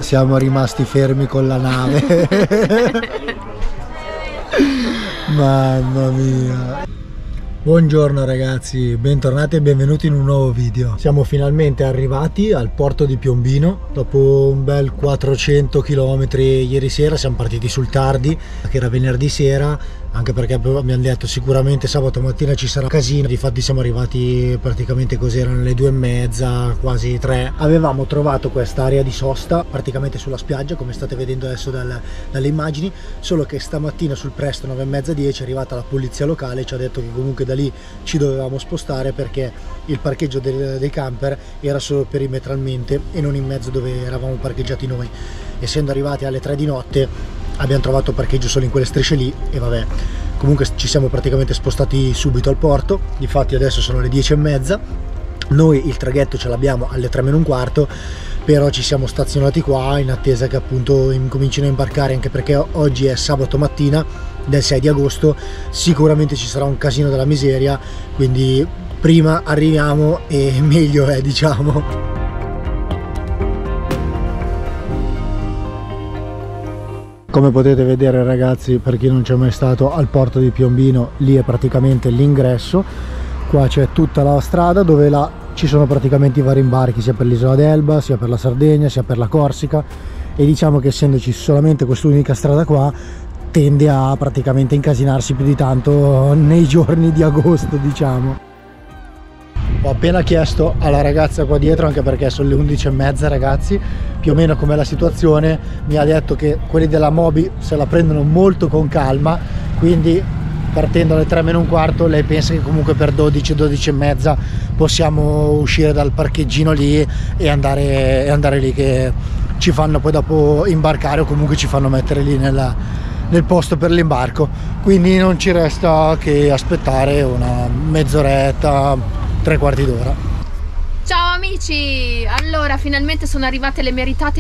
siamo rimasti fermi con la nave. Mamma mia. Buongiorno ragazzi, bentornati e benvenuti in un nuovo video. Siamo finalmente arrivati al porto di Piombino dopo un bel 400 km ieri sera. Siamo partiti sul tardi, che era venerdì sera, anche perché abbiamo detto sicuramente sabato mattina ci sarà casino. Difatti siamo arrivati praticamente così, erano le 2:30, quasi 3. Avevamo trovato quest'area di sosta praticamente sulla spiaggia, come state vedendo adesso dalle immagini, solo che stamattina sul presto 9:30, 10 è arrivata la polizia locale e ci ha detto che comunque da lì ci dovevamo spostare perché il parcheggio dei camper era solo perimetralmente e non in mezzo dove eravamo parcheggiati noi. Essendo arrivati alle 3 di notte abbiamo trovato parcheggio solo in quelle strisce lì e vabbè, comunque ci siamo praticamente spostati subito al porto. Difatti adesso sono le 10:30, noi il traghetto ce l'abbiamo alle 3 meno un quarto, però ci siamo stazionati qua in attesa che appunto incomincino a imbarcare, anche perché oggi è sabato mattina del 6 di agosto, sicuramente ci sarà un casino della miseria, quindi prima arriviamo e meglio è, diciamo. Come potete vedere ragazzi, per chi non c'è mai stato, al porto di Piombino, lì è praticamente l'ingresso. Qua c'è tutta la strada dove ci sono praticamente i vari imbarchi, sia per l'isola d'Elba, sia per la Sardegna, sia per la Corsica, e diciamo che essendoci solamente quest'unica strada qua tende a praticamente incasinarsi più di tanto nei giorni di agosto, diciamo. Ho appena chiesto alla ragazza qua dietro, anche perché sono le 11:30 ragazzi, più o meno com'è la situazione. Mi ha detto che quelli della Moby se la prendono molto con calma, quindi partendo alle 3 meno un quarto lei pensa che comunque per 12:30 possiamo uscire dal parcheggino lì e andare lì, che ci fanno poi dopo imbarcare o comunque ci fanno mettere lì nel posto per l'imbarco. Quindi non ci resta che aspettare una mezz'oretta, 3/4 d'ora. Ciao amici, allora finalmente sono arrivate le meritate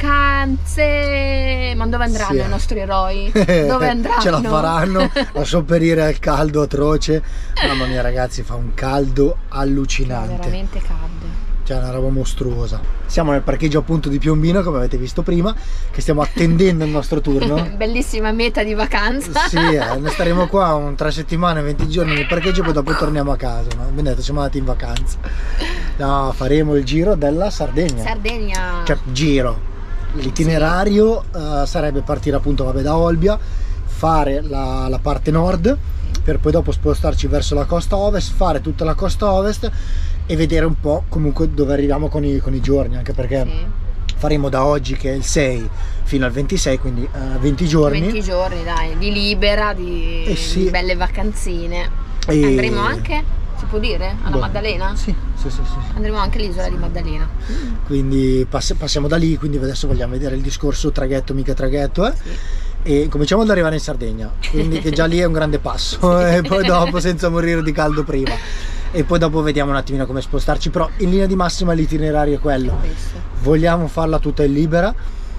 vacanze. Ma dove andranno i nostri eroi? Dove andranno? Ce la faranno a sopperire al caldo atroce. Mamma mia ragazzi, fa un caldo allucinante, veramente caldo, cioè una roba mostruosa. Siamo nel parcheggio appunto di Piombino, come avete visto prima, che stiamo attendendo il nostro turno. Bellissima meta di vacanza. Sì, noi staremo qua 3 settimane, 20 giorni nel parcheggio e poi dopo torniamo a casa, no? Ben detto, siamo andati in vacanza. No, faremo il giro della Sardegna. Cioè giro. L'itinerario sarebbe partire appunto da Olbia, fare la parte nord per poi dopo spostarci verso la costa ovest, fare tutta la costa ovest e vedere un po' comunque dove arriviamo con i giorni, anche perché faremo da oggi, che è il 6, fino al 26, quindi 20 giorni. 20 giorni dai, di libera, di belle vacanzine. Andremo anche, si può dire, alla Maddalena? Sì. Andremo anche all'isola di Maddalena. Quindi passiamo da lì, quindi adesso vogliamo vedere il discorso traghetto, mica traghetto, e cominciamo ad arrivare in Sardegna, quindi che già lì è un grande passo, e poi dopo senza morire di caldo prima, e poi dopo vediamo un attimino come spostarci, però in linea di massima l'itinerario è quello. Vogliamo farla tutta in libera,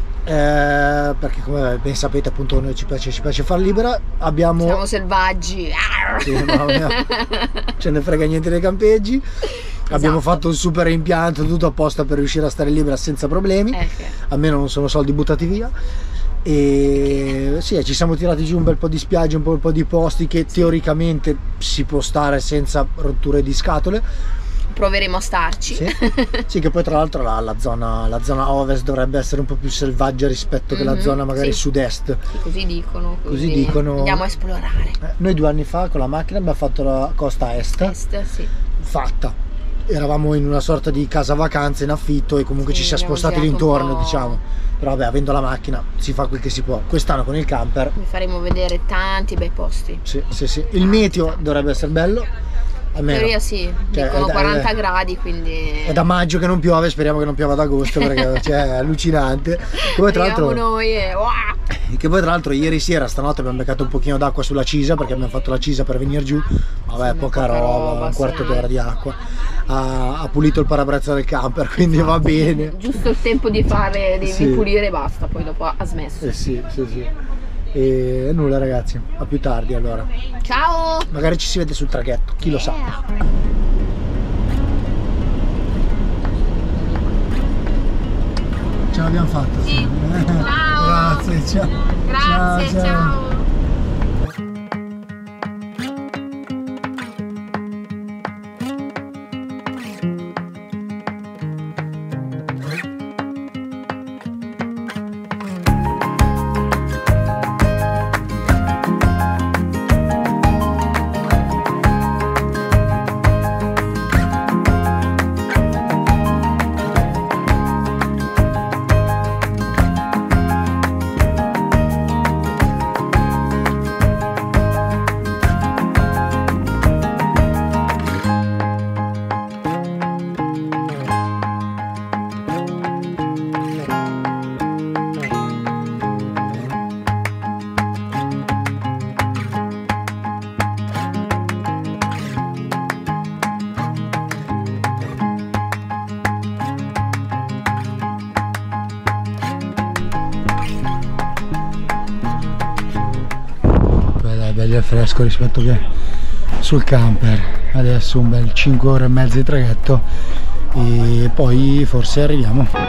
perché come ben sapete appunto noi ci piace far libera. Siamo selvaggi, sì, ce ne frega niente dei campeggi. Abbiamo fatto un super impianto, tutto apposta per riuscire a stare libera senza problemi, almeno non sono soldi buttati via. E sì, ci siamo tirati giù un bel po' di spiagge, un po' di posti che teoricamente si può stare senza rotture di scatole. Proveremo a starci. Sì, che poi tra l'altro la zona ovest dovrebbe essere un po' più selvaggia rispetto che la zona magari sud-est. Così dicono. Andiamo a esplorare. Noi 2 anni fa con la macchina abbiamo fatto la costa est. Fatta. Eravamo in una sorta di casa vacanze in affitto e comunque ci si è spostati l'intorno, diciamo. Però vabbè, avendo la macchina si fa quel che si può. Quest'anno con il camper vi faremo vedere tanti bei posti. Sì. Il meteo dovrebbe essere bello. Almeno, in teoria dicono 40 gradi, quindi è da maggio che non piove, speriamo che non piova ad agosto perché è allucinante. Che poi tra l'altro ieri sera, stanotte abbiamo beccato un pochino d'acqua sulla Cisa, perché abbiamo fatto la Cisa per venire giù. Vabbè, poca roba, un quarto d'ora di acqua. Ha pulito il parabrezza del camper, quindi va bene. Giusto il tempo di pulire e basta, poi dopo ha smesso. Sì. E nulla ragazzi, a più tardi allora. Ciao! Magari ci si vede sul traghetto, chi lo sa. Ce l'abbiamo fatta. Sì. Ciao. Grazie, ciao. Grazie, ciao. Bello e fresco rispetto che sul camper. Adesso un bel 5 ore e mezza di traghetto e poi forse arriviamo.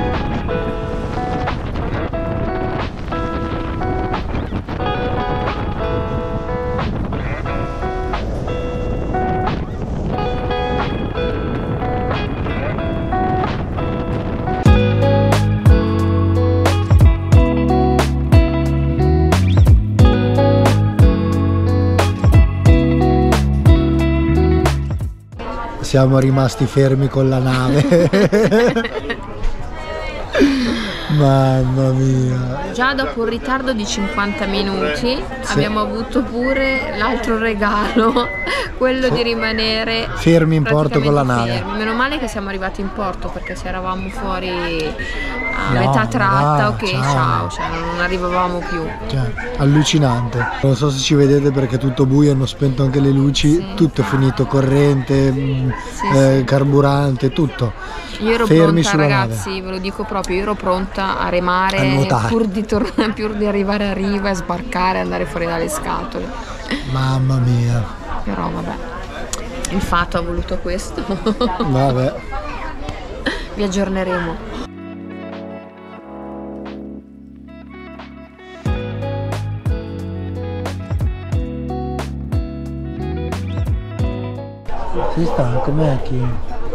Siamo rimasti fermi con la nave. Mamma mia. Già dopo un ritardo di 50 minuti abbiamo avuto pure l'altro regalo, quello di rimanere fermi in porto con la nave. Meno male che siamo arrivati in porto, perché se eravamo fuori a metà tratta, ok, ciao, cioè non arrivavamo più. Cioè, allucinante. Non so se ci vedete perché è tutto buio, hanno spento anche le luci, tutto è finito, corrente, carburante, tutto. Io ero pronta, ragazzi, ve lo dico proprio, io ero pronta a remare pur di arrivare a riva e sbarcare e andare fuori dalle scatole. Mamma mia. Però vabbè, il fatto ha voluto questo. Vabbè. Vi aggiorneremo. Si sta, com'è chi?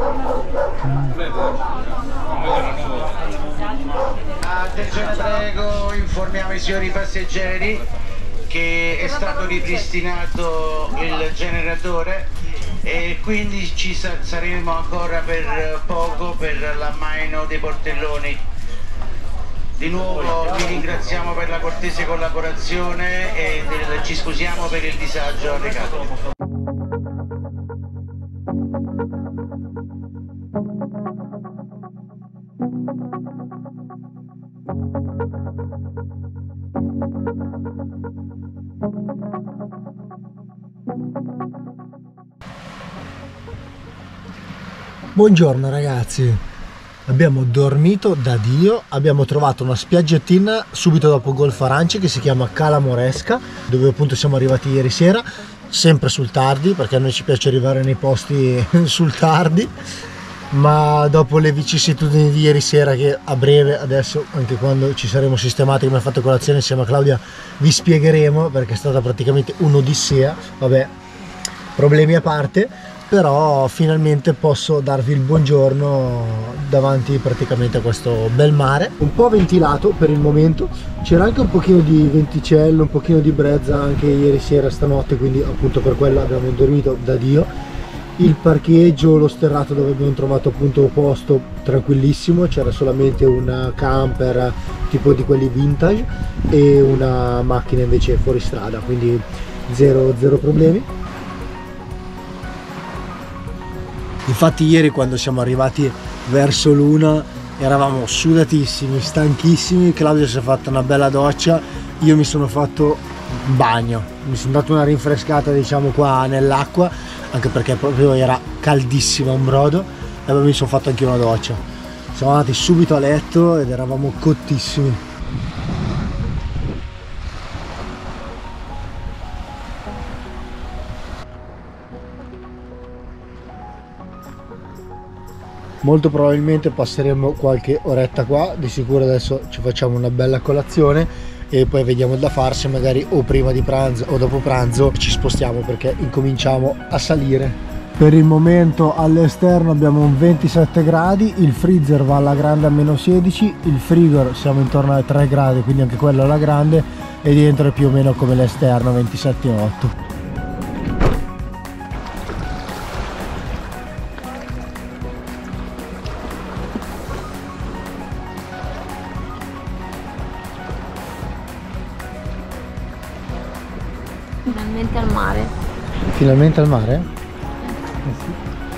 Attenzione, prego, informiamo i signori passeggeri che è stato ripristinato il generatore e quindi ci saremo ancora per poco per l'ammaino dei portelloni. Di nuovo vi ringraziamo per la cortese collaborazione e ci scusiamo per il disagio arrecato. Buongiorno ragazzi, abbiamo dormito da Dio, abbiamo trovato una spiaggettina subito dopo Golfo Aranci che si chiama Cala Moresca, dove appunto siamo arrivati ieri sera, sempre sul tardi, perché a noi ci piace arrivare nei posti sul tardi, ma dopo le vicissitudini di ieri sera, che a breve, adesso anche quando ci saremo sistemati come ha fatto colazione insieme a Claudia, vi spiegheremo, perché è stata praticamente un'odissea, vabbè, problemi a parte. Però finalmente posso darvi il buongiorno davanti praticamente a questo bel mare, un po' ventilato per il momento, c'era anche un pochino di venticello, un pochino di brezza anche ieri sera, stanotte, quindi appunto per quello abbiamo dormito da Dio. Il parcheggio, lo sterrato dove abbiamo trovato appunto posto, tranquillissimo, c'era solamente un camper tipo di quelli vintage e una macchina invece fuori strada, quindi zero problemi. Infatti ieri quando siamo arrivati verso l'una eravamo sudatissimi, stanchissimi, Claudia si è fatta una bella doccia, io mi sono fatto un bagno, mi sono dato una rinfrescata diciamo qua nell'acqua, anche perché proprio era caldissima, un brodo, e mi sono fatto anche una doccia. Siamo andati subito a letto ed eravamo cottissimi. molto probabilmente passeremo qualche oretta qua, di sicuro adesso ci facciamo una bella colazione e poi vediamo da farsi, magari o prima di pranzo o dopo pranzo ci spostiamo perché incominciamo a salire. Per il momento all'esterno abbiamo un 27 gradi, il freezer va alla grande a -16, il frigo siamo intorno ai 3 gradi, quindi anche quello alla grande, e dentro è più o meno come l'esterno, 27,8. Finalmente al mare. Finalmente al mare? Sì.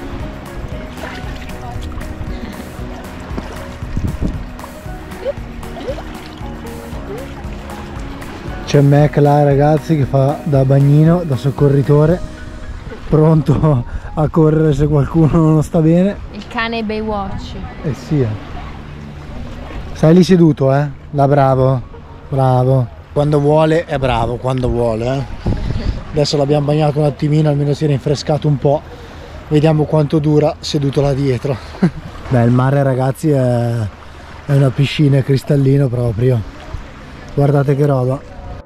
C'è Mac là, ragazzi, che fa da bagnino, da soccorritore, pronto a correre se qualcuno non sta bene. Il cane Baywatch. Eh sì. Stai lì seduto, da bravo. Bravo. Quando vuole è bravo, quando vuole, Adesso l'abbiamo bagnato un attimino, almeno si è rinfrescato un po'. Vediamo quanto dura seduto là dietro. Beh, il mare, ragazzi, è una piscina cristallino proprio. Guardate che roba.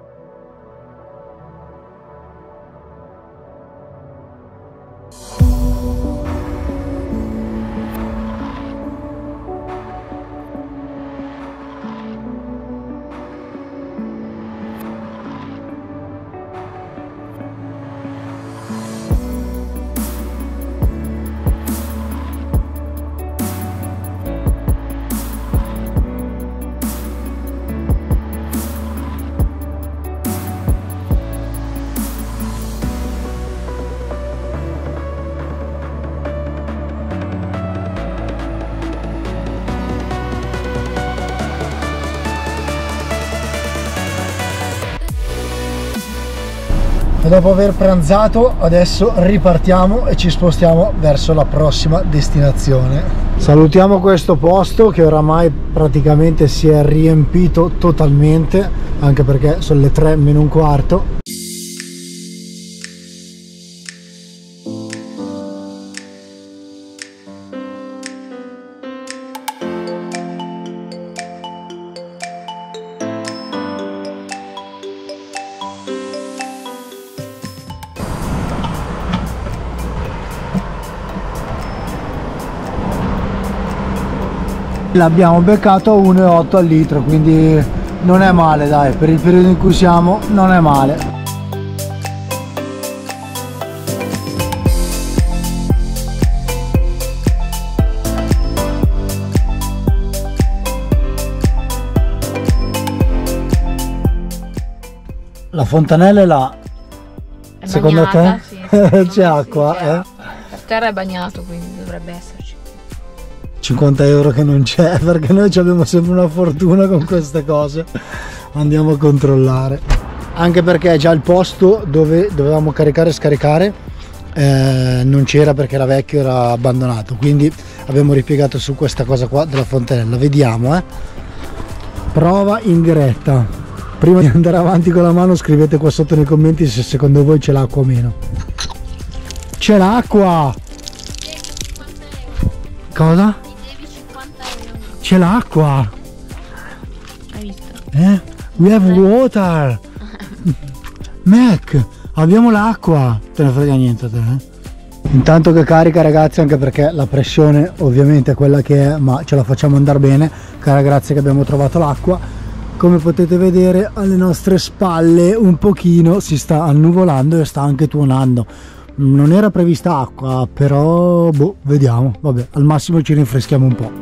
E dopo aver pranzato adesso ripartiamo e ci spostiamo verso la prossima destinazione. Salutiamo questo posto che oramai praticamente si è riempito totalmente, anche perché sono le 3 meno un quarto. L'abbiamo beccato a 1,8 al litro, quindi non è male, dai, per il periodo in cui siamo non è male. La fontanella è là. È secondo bagnata, te? sì, c'è acqua? Sì, per terra è bagnato, quindi dovrebbe esserci. 50 euro che non c'è, perché noi abbiamo sempre una fortuna con queste cose. Andiamo a controllare, anche perché già il posto dove dovevamo caricare e scaricare non c'era, perché era vecchio, era abbandonato, quindi abbiamo ripiegato su questa cosa qua della fontanella. Vediamo, prova in diretta. Prima di andare avanti con la mano scrivete qua sotto nei commenti se secondo voi c'è l'acqua o meno. C'è l'acqua! Cosa? C'è l'acqua! Hai visto? We have water! Mac, abbiamo l'acqua! Te ne frega niente a te, Intanto che carica, ragazzi, anche perché la pressione ovviamente è quella che è, ma ce la facciamo andare bene, cara, grazie che abbiamo trovato l'acqua. Come potete vedere alle nostre spalle un pochino si sta annuvolando e sta anche tuonando. Non era prevista acqua, però boh, vediamo, vabbè, al massimo ci rinfreschiamo un po'.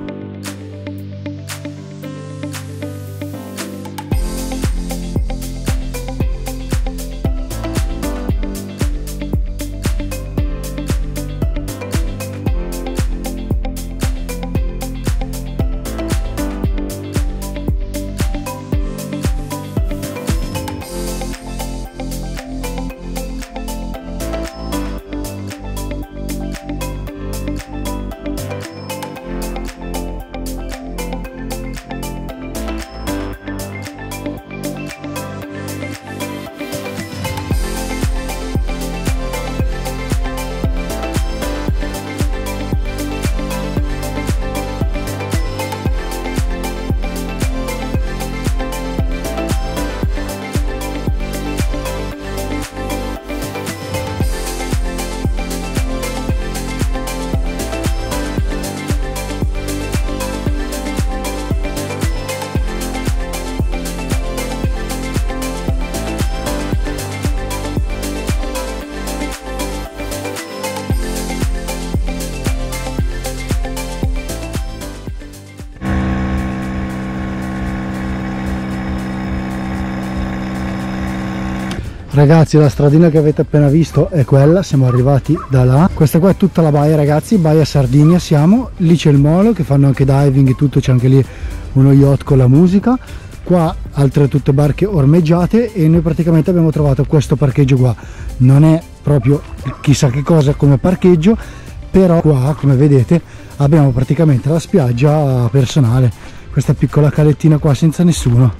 Ragazzi, la stradina che avete appena visto è quella, siamo arrivati da là. Questa qua è tutta la baia, ragazzi, baia Sardinia siamo. Lì c'è il molo che fanno anche diving e tutto, c'è anche lì uno yacht con la musica. Qua altre tutte barche ormeggiate e noi praticamente abbiamo trovato questo parcheggio qua. Non è proprio chissà che cosa come parcheggio, però qua, come vedete, abbiamo praticamente la spiaggia personale, questa piccola calettina qua senza nessuno.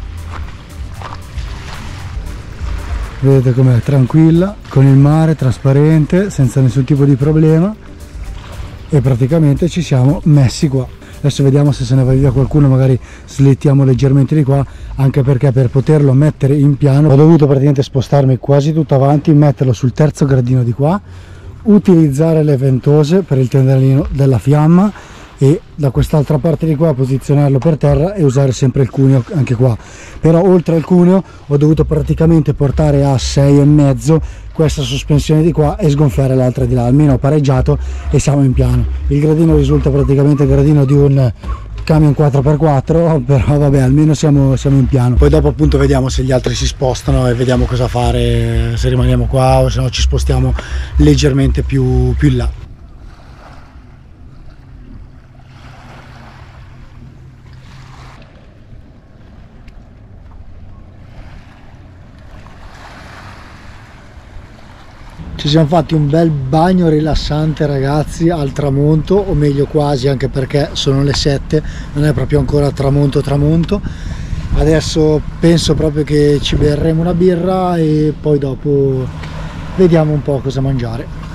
Vedete com'è, tranquilla, con il mare trasparente, senza nessun tipo di problema, e praticamente ci siamo messi qua. Adesso vediamo se se ne va via qualcuno, magari slittiamo leggermente di qua, anche perché per poterlo mettere in piano ho dovuto praticamente spostarmi quasi tutto avanti, metterlo sul terzo gradino di qua, utilizzare le ventose per il tendalino della fiamma e da quest'altra parte di qua posizionarlo per terra e usare sempre il cuneo anche qua. Però oltre al cuneo ho dovuto praticamente portare a 6,5 questa sospensione di qua e sgonfiare l'altra di là, almeno ho pareggiato e siamo in piano. Il gradino risulta praticamente il gradino di un camion 4x4, però vabbè, almeno siamo in piano. Poi dopo appunto vediamo se gli altri si spostano e vediamo cosa fare, se rimaniamo qua o se no ci spostiamo leggermente più in là. Ci siamo fatti un bel bagno rilassante, ragazzi, al tramonto, o meglio quasi, anche perché sono le 7, non è proprio ancora tramonto. Adesso penso proprio che ci berremo una birra e poi dopo vediamo un po' cosa mangiare.